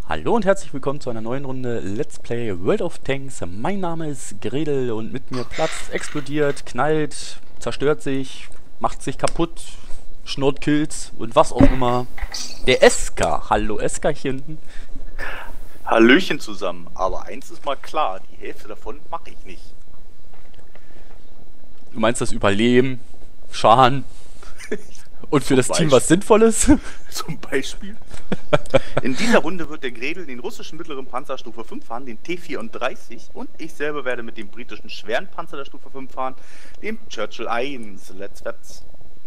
Hallo und herzlich willkommen zu einer neuen Runde Let's Play World of Tanks. Mein Name ist Gredel und mit mir platzt, explodiert, knallt, zerstört sich, macht sich kaputt, schnurrt Kills und was auch immer. Der Eska. Hallo Eska hier hinten. Hallöchen zusammen, aber eins ist mal klar, die Hälfte davon mache ich nicht. Du meinst das Überleben, Schaden und für das Team was Sinnvolles? Zum Beispiel. In dieser Runde wird der Gredel den russischen mittleren Panzer Stufe 5 fahren, den T-34, und ich selber werde mit dem britischen schweren Panzer der Stufe 5 fahren, dem Churchill 1. Let's Wets.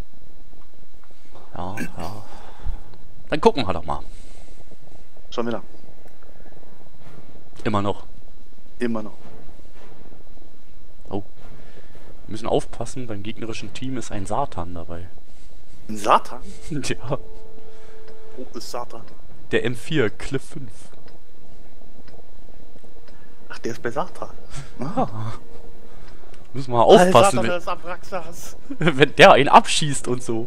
Ja. Dann gucken wir doch mal. Schon wieder. Immer noch. Immer noch. Oh. Wir müssen aufpassen, beim gegnerischen Team ist ein Satan dabei. Ein Satan? Ja. Wo ist Satan? Der M4, Cliff 5. Ach, der ist bei Satan. Ah. Müssen wir mal aufpassen, wenn der einen abschießt und so.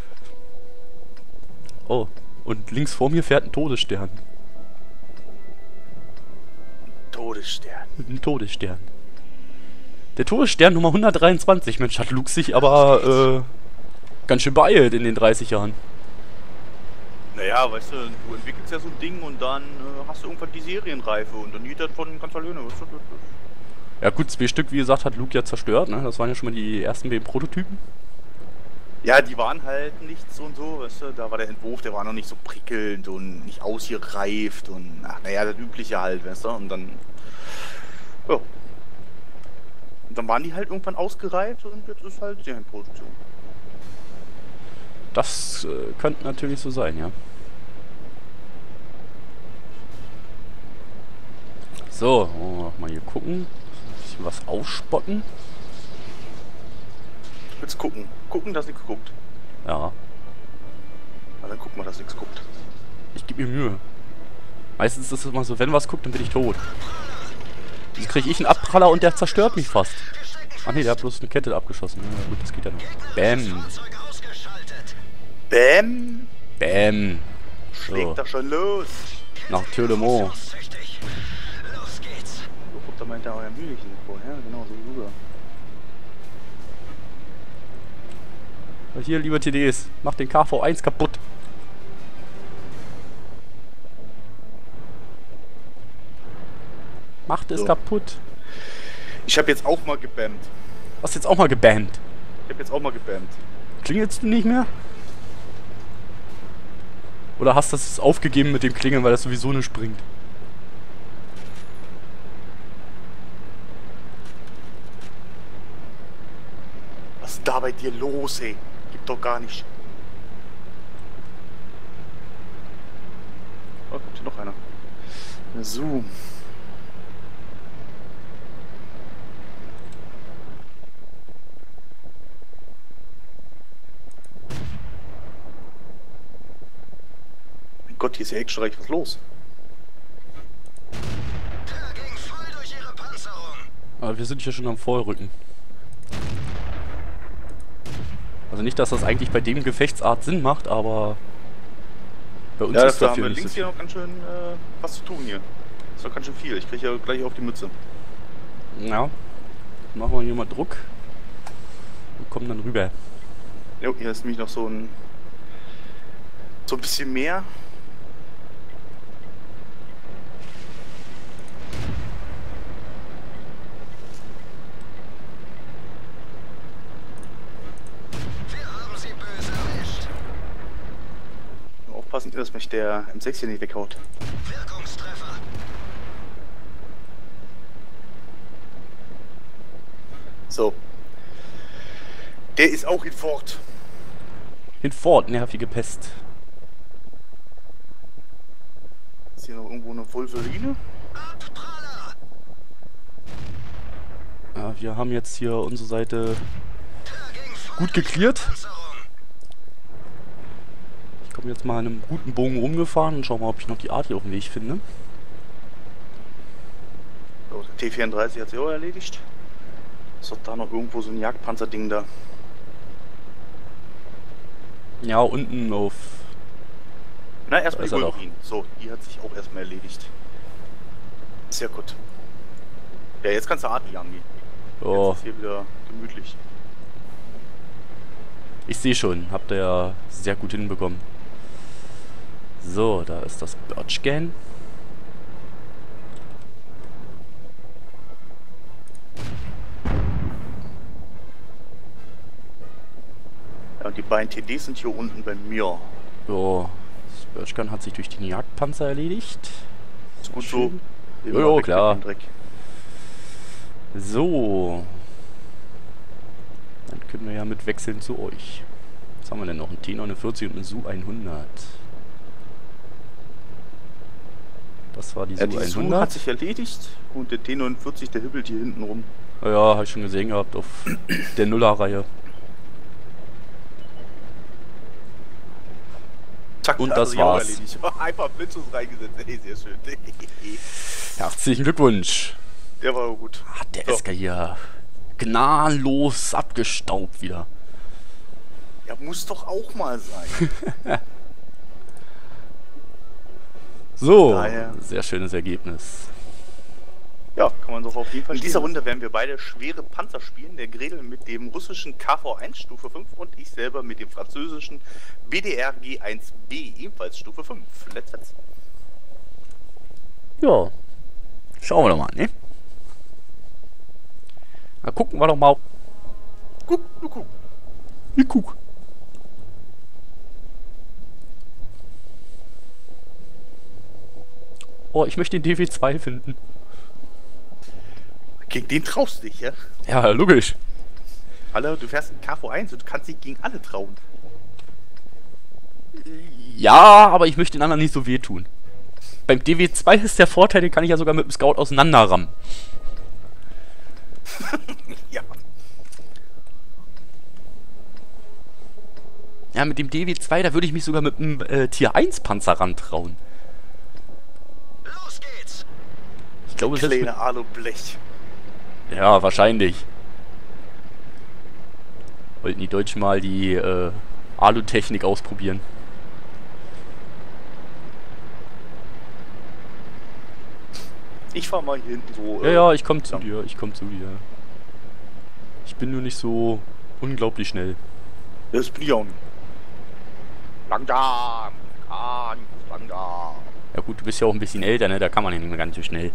Oh, und links vor mir fährt ein Todesstern. Todesstern. Ein Todesstern. Der Todesstern Nummer 123. Mensch, hat Luke sich aber ganz schön beeilt in den 30 Jahren. Naja, weißt du, du entwickelst ja so ein Ding und dann hast du irgendwann die Serienreife und dann geht das von ganz alleine. Weißt du? Ja gut, 2 Stück, wie gesagt, hat Luke ja zerstört, ne? Das waren ja schon mal die ersten beiden Prototypen. Ja, die waren halt nicht so und so, weißt du, da war der Entwurf, der war noch nicht so prickelnd und nicht ausgereift und, ach, naja, das Übliche halt, weißt du, und dann, ja. Und dann waren die halt irgendwann ausgereift und jetzt ist halt Serienproduktion. Das könnte natürlich so sein, ja. So, wollen wir noch mal hier gucken. Ein bisschen was aufspotten. Jetzt gucken. Gucken, dass nichts guckt. Ja, Na, dann guck mal, dass nichts guckt. ich gebe mir Mühe. Meistens ist es immer so, wenn was guckt, dann bin ich tot. Dann kriege ich einen Abpraller und der zerstört mich fast. Ach nee, der hat bloß eine Kette abgeschossen. Ja, gut, das geht ja noch. Bäm. Bäm! Bäm. Schlägt da schon los! Nach Tölemont. So, guck, da meint er euer Mühlchen vorher, genau, so rüber. Hier, liebe TDs, mach den KV1 kaputt. Macht es So. kaputt. Ich habe jetzt auch mal gebammt. Hast jetzt auch mal gebammt. Ich habe jetzt auch mal gebammt. Klingelst du nicht mehr? Oder hast du es aufgegeben mit dem Klingeln, weil das sowieso nicht springt? Was ist da bei dir los, ey? Gibt doch gar nicht. Oh, kommt hier noch einer. So. Mein Gott, hier ist ja extra recht was los. Aber wir sind hier schon am Vorrücken. Also nicht, dass das eigentlich bei dem Gefechtsart Sinn macht, aber bei uns Ja, ist dafür haben dafür wir nicht so links viel. hier noch ganz schön was zu tun hier. Das ist doch ganz schön viel. Ich kriege ja gleich auf die Mütze. Ja, machen wir hier mal Druck und kommen dann rüber. Jo, hier ist nämlich noch so ein bisschen mehr. Nur aufpassen, dass mich der M6 hier nicht weghaut. So. Der ist auch in Fort. Hinfort, nervige Pest. Ist hier noch irgendwo eine Wolverine? Ja, wir haben jetzt hier unsere Seite gut geklärt. Ich komme jetzt mal in einem guten Bogen rumgefahren und schau mal, ob ich noch die Art hier auf dem Weg finde. So, der T-34 hat sich auch erledigt. Ist doch da noch irgendwo so ein Jagdpanzerding da. Ja, unten auf Na, erstmal ist die er doch. Wolverine. So, die hat sich auch erstmal erledigt. Sehr gut. Ja, jetzt kannst du Arti angehen. Oh, Jetzt ist hier wieder gemütlich. ich sehe schon. Habt ihr ja sehr gut hinbekommen. So, da ist das Birchgan. Ja, und die beiden TDs sind hier unten bei mir. So, das Birchgan hat sich durch den Jagdpanzer erledigt. Ist gut Schön. so. Jo, Immer weg klar. mit dem Dreck. So. Dann können wir ja mit wechseln zu euch. Was haben wir denn noch? Ein T49 und ein Su-100. Das war die Ja, die Su hat Su-100. sich erledigt und der T49, der hibbelt hier hinten rum. Ja, habe ich schon gesehen gehabt auf der Nuller-Reihe. Zack, Und hat das sich auch war's. erledigt. Einfach Blitzschuss reingesetzt. Ey, sehr schön. Herzlichen Glückwunsch. Der war gut. Hat der So. SK hier gnadenlos abgestaubt wieder. Ja, muss doch auch mal sein. So, Daher. sehr schönes Ergebnis. Ja, kann man doch auf jeden Fall. In dieser Runde werden wir beide schwere Panzer spielen. Der Gredel mit dem russischen KV-1 Stufe 5 und ich selber mit dem französischen BDR G1B, ebenfalls Stufe 5. Let's go. Ja, schauen wir doch mal, ne? Na, gucken wir doch mal. Guck, du guck. Ich guck. Oh, ich möchte den DW2 finden. Gegen den traust du dich, ja? Ja, logisch. Alle, du fährst einen KV-1 und du kannst dich gegen alle trauen. Ja, aber ich möchte den anderen nicht so wehtun. Beim DW2 ist der Vorteil, den kann ich ja sogar mit dem Scout auseinanderrammen. Ja. Ja, mit dem DW2, da würde ich mich sogar mit einem Tier 1 Panzer rantrauen. Los geht's! Ich glaube, selbst mit, Kleine Alublech. ja, wahrscheinlich. Wollten die Deutschen mal die Alu-Technik ausprobieren. Ich fahr mal hier hinten so. Ja, ja, ich komme zu lang. dir, ich komme zu dir. Ich bin nur nicht so unglaublich schnell. Das bin ich auch nicht. Langsam. Langsam. Ja gut, du bist ja auch ein bisschen älter, ne? Da kann man ja nicht mehr ganz so schnell.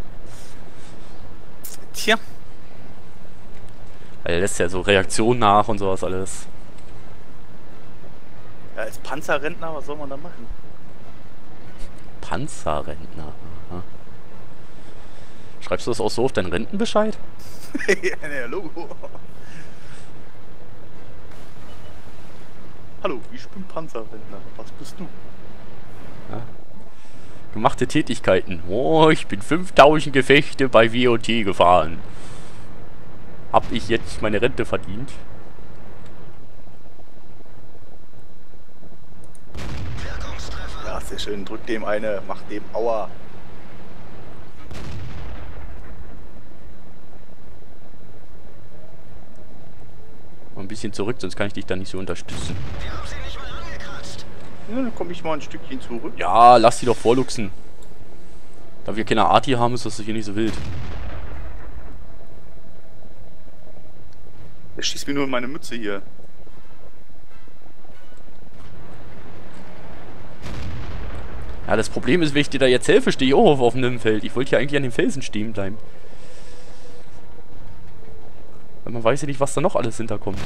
Tja. Weil er lässt ja so Reaktionen nach und sowas alles. Ja, als Panzerrentner, was soll man da machen? Panzerrentner. Aha. Schreibst du das auch so auf deinen Rentenbescheid? Ja, ne, Logo. Hallo, ich bin Panzerrentner. Was bist du? Gemachte Tätigkeiten. Oh, ich bin 5000 Gefechte bei WOT gefahren. Hab ich jetzt meine Rente verdient? Wirkungstreffer! Ja, sehr schön. Drück dem eine, mach dem Aua. Mal ein bisschen zurück, sonst kann ich dich da nicht so unterstützen. Wir haben sie nicht mal angekratzt! Ja, dann komme ich mal ein Stückchen zurück. Ja, lass die doch vorluchsen. Da wir keine Arti haben, ist das hier nicht so wild. Der schießt mir nur in meine Mütze hier. Ja, das Problem ist, wenn ich dir da jetzt helfe, stehe ich auch auf offenem Feld. Ich wollte ja eigentlich an den Felsen stehen bleiben. Weil man weiß ja nicht, was da noch alles hinterkommt.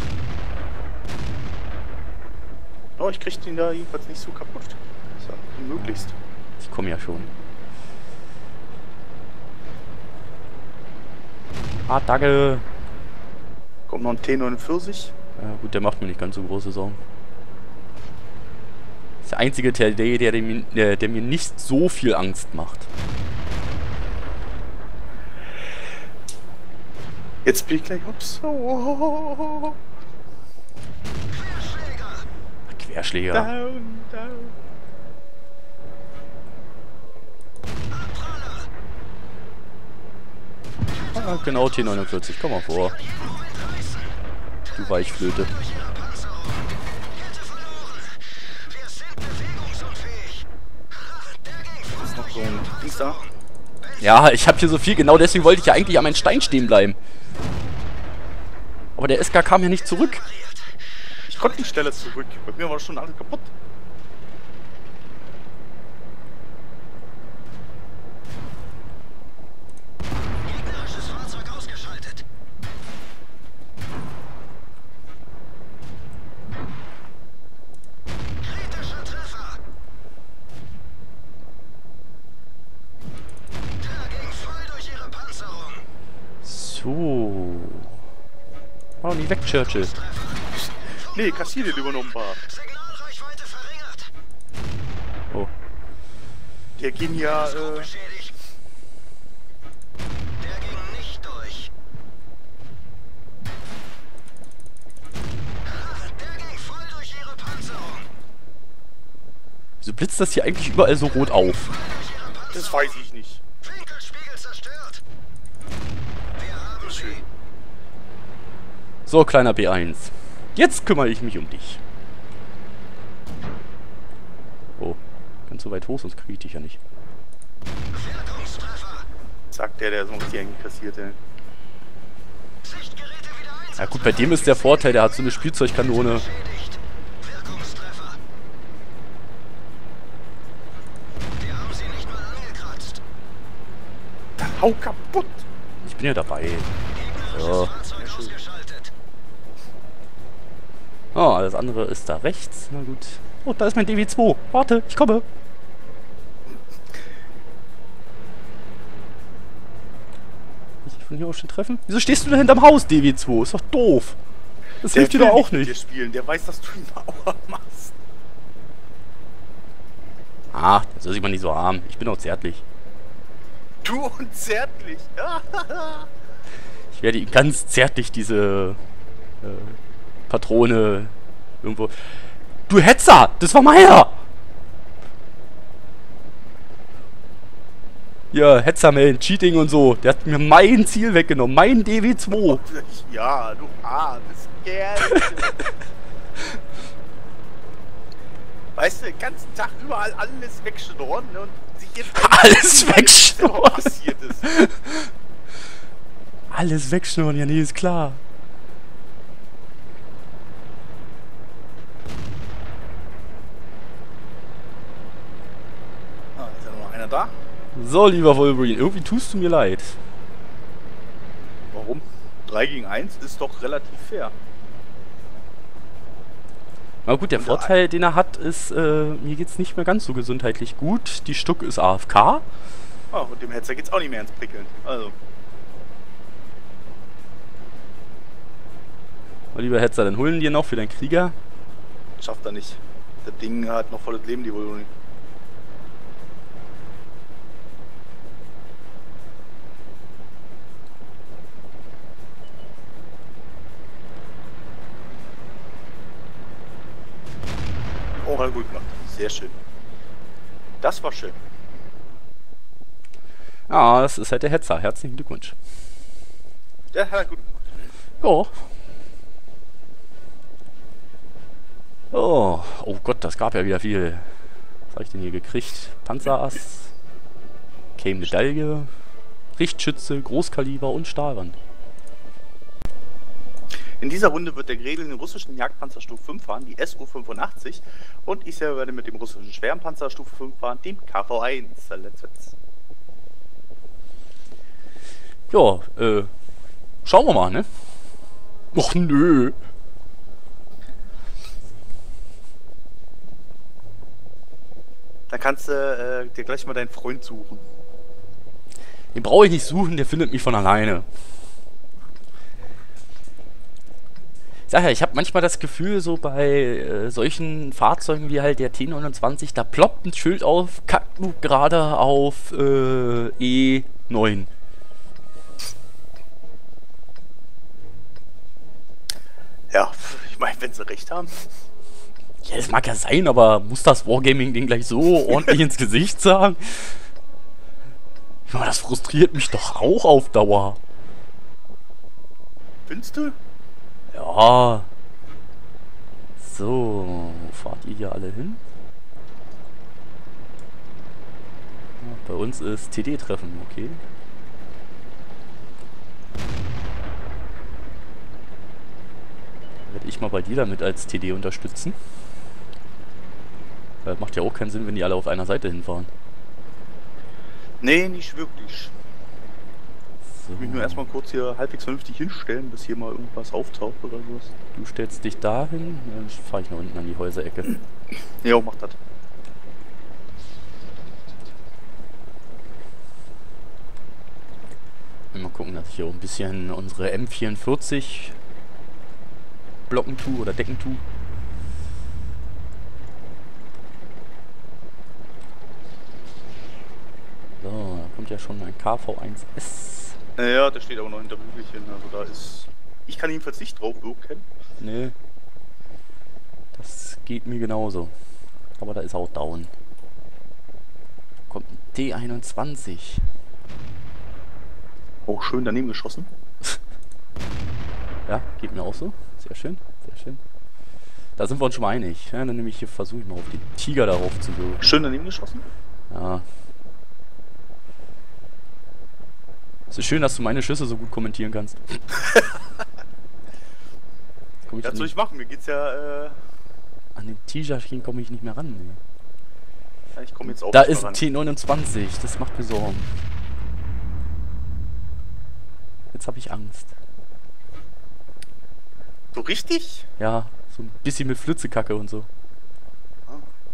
Oh, ich krieg den da jedenfalls nicht so kaputt. So, möglichst. Ich komme ja schon. Ah, danke. Kommt noch ein T49. Ja gut, der macht mir nicht ganz so große Sorgen. Das ist der einzige TLD, der mir nicht so viel Angst macht. Jetzt bin ich gleich ups. Oh. Querschläger! Querschläger. Down, down. Abpraller! Ah, genau, T49, komm mal vor. Du Weichflöte. Durch ihre Panzerung! Kette verloren! Wir sind bewegungsunfähig! Dings da. Ja, ich habe hier so viel, genau deswegen wollte ich ja eigentlich an meinen Stein stehen bleiben. Aber der SK kam ja nicht zurück. Ich konnte nicht schneller zurück. Bei mir war schon alles kaputt. Gegnerisches Fahrzeug ausgeschaltet. Kritischer Treffer. Der ging voll durch ihre Panzerung. So. Oh, nicht weg, Churchill. Nee, Kassilien übernommen war. Signalreichweite verringert. Oh. Der ging ja, Beschädigt. Der ging nicht durch. Der ging voll durch ihre Panzerung. Wieso blitzt das hier eigentlich überall so rot auf? das weiß ich nicht. Winkelspiegel zerstört. Wir haben Schön. sie. So, kleiner B1. Jetzt kümmere ich mich um dich. Oh, ganz so weit hoch, sonst kriege ich dich ja nicht. Wirkungstreffer. Sagt der so richtig einkassiert, ey. Sichtgeräte wieder Ja gut, bei dem ist der Vorteil, der hat so eine Spielzeugkanone. beschädigt. Wirkungstreffer. Wir haben sie nicht mal angekratzt. Dann hau kaputt! Ich bin ja dabei. Gegnerisches So. Fahrzeug ausgeschaltet. Oh, alles andere ist da rechts. Na gut. Oh, da ist mein DW2. Warte, ich komme. Muss ich von hier aus schon treffen? Wieso stehst du da hinterm Haus, DW2? Ist doch doof. Das hilft dir doch auch mit dir nicht. spielen. Der weiß, dass du ihn Mauer machst. Ah, das ist immer nicht so arm. Ich bin auch zärtlich. Du und zärtlich. Ich werde ihm ganz zärtlich diese Patrone irgendwo... Du Hetzer! Das war meiner! Ja, Hetzer melden, Cheating und so. Der hat mir mein Ziel weggenommen. Mein DW2. Ja, du armes Kerl. Weißt du, den ganzen Tag überall alles wegschnorren und sich jetzt Alles wegschnorren. was passiert ist. Alles wegschnurren, ja nee, ist klar. Ah, ist ja noch einer da? So, lieber Wolverine, irgendwie tust du mir leid. Warum? 3 gegen 1 ist doch relativ fair. Na gut, der Und Vorteil, den er hat, ist, mir geht's nicht mehr ganz so gesundheitlich gut. Die Stuck ist AFK. Ah, und dem Hetzer geht's auch nicht mehr ins Prickeln. Also, Oh, lieber Hetzer, dann holen dir noch für deinen Krieger. schafft er nicht. Das Ding hat noch volles Leben, die Wolverine. Oh, hat er gut gemacht. Sehr schön. Das war schön. Ja, das ist halt der Hetzer. Herzlichen Glückwunsch. Der hat er gut gemacht. Ja. Oh, oh Gott, das gab ja wieder viel. Was habe ich denn hier gekriegt? Panzerass, K-Medaille, Richtschütze, Großkaliber und Stahlwand. In dieser Runde wird der Gredel den russischen Jagdpanzer Stufe 5 fahren, die SU-85, und ich selber werde mit dem russischen Schwerpanzer Stufe 5 fahren, dem KV-1. Let's Witz. Ja, schauen wir mal, ne? Och nö. Da kannst du dir gleich mal deinen Freund suchen. Den brauche ich nicht suchen, der findet mich von alleine. Ich sag ja, ich habe manchmal das Gefühl, so bei solchen Fahrzeugen wie halt der T29, da ploppt ein Schild auf, kackt du gerade auf E9. Ja, ich meine, wenn sie recht haben. Ja, das mag ja sein, aber muss das Wargaming-Ding gleich so ordentlich ins Gesicht sagen? Ja, das frustriert mich doch auch auf Dauer. Findest du? Ja. So, wo fahrt ihr hier alle hin? Ja, Bei uns ist TD-Treffen, okay. Werde ich mal bei dir damit als TD unterstützen. Weil macht ja auch keinen Sinn, wenn die alle auf einer Seite hinfahren. Nee, nicht wirklich. So. Ich will mich nur erstmal kurz hier halbwegs vernünftig hinstellen, bis hier mal irgendwas auftaucht oder sowas. Du stellst dich dahin, dann fahre ich nach unten an die Häuserecke. Jo, mach das. Mal gucken, dass ich hier auch ein bisschen unsere M44 blocken tue oder decken tue. So, da kommt ja schon ein KV1S. Ja, der steht aber noch hinter Bügelchen, also da ist... Ich kann jedenfalls nicht drauf wirken. Nee. Das geht mir genauso. Aber da ist er auch down. Kommt ein D21. Oh, schön daneben geschossen. Ja, geht mir auch so. Sehr schön, sehr schön. Da sind wir uns schon mal einig. Ja, dann nehme ich hier, versuche ich mal auf den Tiger darauf zu wirken. Schön daneben geschossen? Ja. Es ist schön, dass du meine Schüsse so gut kommentieren kannst. Komm ich Ja, was soll ich machen? Mir geht's ja, an den Tigerchen komme ich nicht mehr ran. Nee. ja, ich komme jetzt auch Da nicht ist mehr ein ran. T29, das macht mir Sorgen. Jetzt habe ich Angst. So richtig? Ja, so ein bisschen mit Flitzekacke und so. Ah.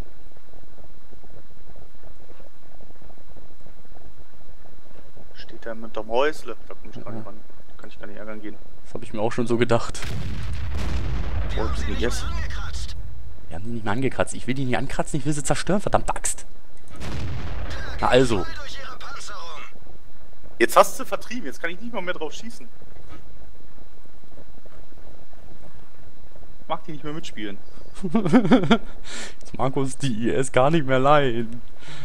Steht da mit dem Häusle. Da komme ich gar nicht ran. Da kann ich gar nicht ärgern gehen. Das habe ich mir auch schon so gedacht. Oh, das ist nicht yes. Angekratzt. Wir haben die nicht mehr angekratzt. Ich will die nicht ankratzen, ich will sie zerstören, verdammte Axt. Na also. Voll durch ihre Panzerung. Jetzt hast du vertrieben, jetzt kann ich nicht mal mehr drauf schießen. Mag die nicht mehr mitspielen. Jetzt mag uns die IS gar nicht mehr leiden.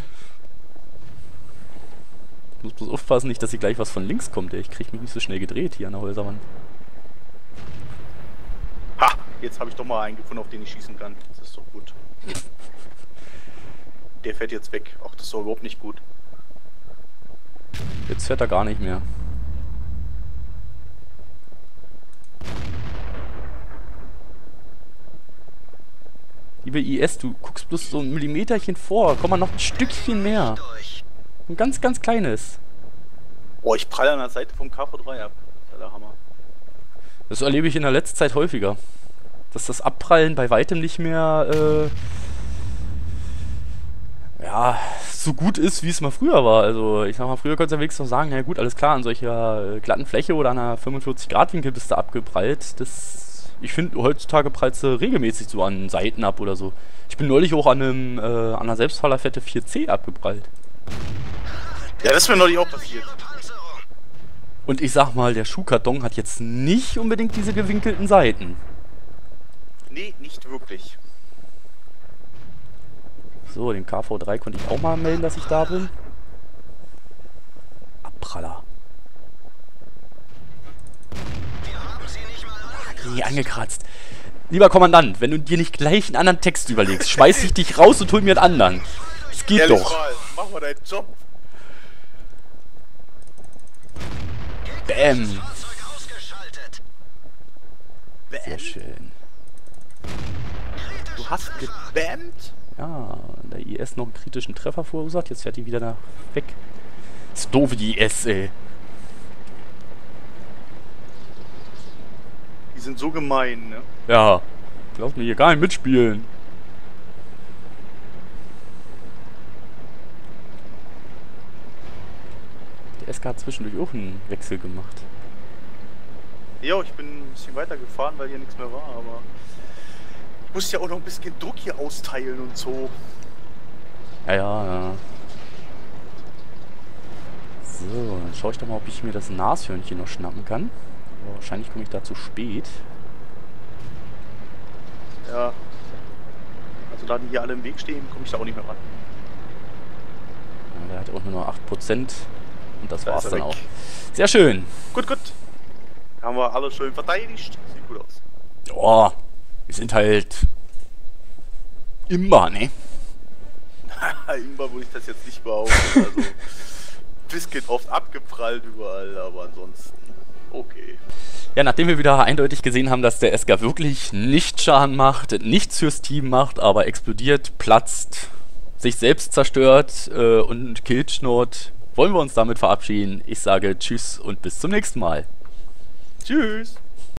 Ich muss bloß aufpassen, nicht, dass hier gleich was von links kommt. Ey. Ich krieg mich nicht so schnell gedreht hier an der Häuserwand. Ha! Jetzt habe ich doch mal einen gefunden, auf den ich schießen kann. Das ist doch gut. Der fährt jetzt weg. Ach, das ist doch überhaupt nicht gut. Jetzt fährt er gar nicht mehr. Liebe IS, du guckst bloß so ein Millimeterchen vor. Komm mal noch ein Stückchen mehr. Durch. Ein ganz, ganz kleines. Oh, ich pralle an der Seite vom KV3 ab. Das ist ja der Hammer. Das erlebe ich in der letzten Zeit häufiger. Dass das Abprallen bei weitem nicht mehr ja, so gut ist, wie es mal früher war. Also ich sag mal, früher konntest du ja wenigstens noch sagen, na gut, alles klar, an solcher glatten Fläche oder an einer 45-Grad-Winkel bist du abgeprallt. Das, ich finde, heutzutage prallst du regelmäßig so an Seiten ab oder so. Ich bin neulich auch an einer Selbstfahlerfette 4C abgeprallt. Ja, das ist mir neulich auch passiert. Ihre Panzerung. Und ich sag mal, der Schuhkarton hat jetzt nicht unbedingt diese gewinkelten Seiten. Nee, nicht wirklich. So, den KV3 konnte ich auch mal melden, dass ich da bin. Abpraller. Wir haben sie nicht mal angekratzt. Nie angekratzt. Lieber Kommandant, wenn du dir nicht gleich einen anderen Text überlegst, schmeiß ich dich raus und hol mir einen anderen. Es geht Ehrlich doch. mal, mach mal deinen Job. Bäm. Fahrzeug ausgeschaltet. Sehr schön. Du hast gebammt? Ja, der IS noch einen kritischen Treffer verursacht. Jetzt fährt die wieder da weg. Ist doof, die IS, ey. Die sind so gemein, ne? Ja. Lass mich hier gar nicht mitspielen. Der SK hat zwischendurch auch einen Wechsel gemacht. Ja, ich bin ein bisschen weiter gefahren, weil hier nichts mehr war, aber ich musste ja auch noch ein bisschen Druck hier austeilen und so. Ja, ja. So, dann schaue ich doch mal, ob ich mir das Nashörnchen noch schnappen kann. Aber wahrscheinlich komme ich da zu spät. Ja. Also da die hier alle im Weg stehen, komme ich da auch nicht mehr ran. Ja, der hat auch nur noch 8%. Und das Da war's ist er dann weg. auch. Sehr schön. Gut, gut. Haben wir alle schön verteidigt. Sieht gut aus. Ja, wir sind halt immer, ne? Ingwer würde ich das jetzt nicht behaupten. Also, Biscuit oft abgeprallt überall, aber ansonsten okay. Ja, nachdem wir wieder eindeutig gesehen haben, dass der SK wirklich nicht Schaden macht, nichts fürs Team macht, aber explodiert, platzt, sich selbst zerstört und killt Schnurrt, wollen wir uns damit verabschieden. Ich sage Tschüss und bis zum nächsten Mal. Tschüss.